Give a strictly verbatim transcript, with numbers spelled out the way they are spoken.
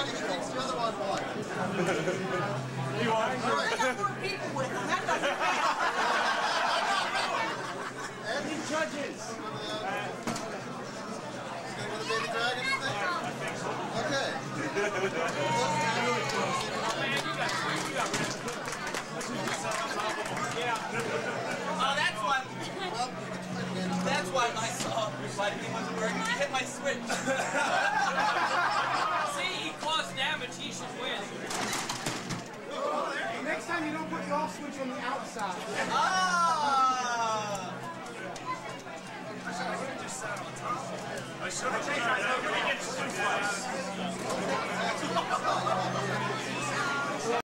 one if he thinks the other one won. You won. I got more people with him. That doesn't count. Any judges? With the baby dragon thing? I think so. Okay. Oh, that's why. That's why my saw lighting wasn't working. He hit my switch. See, he caused damage. He should win. Next time you don't put your off switch on the outside. Ah! I should have just sat on top. I should have. I should have.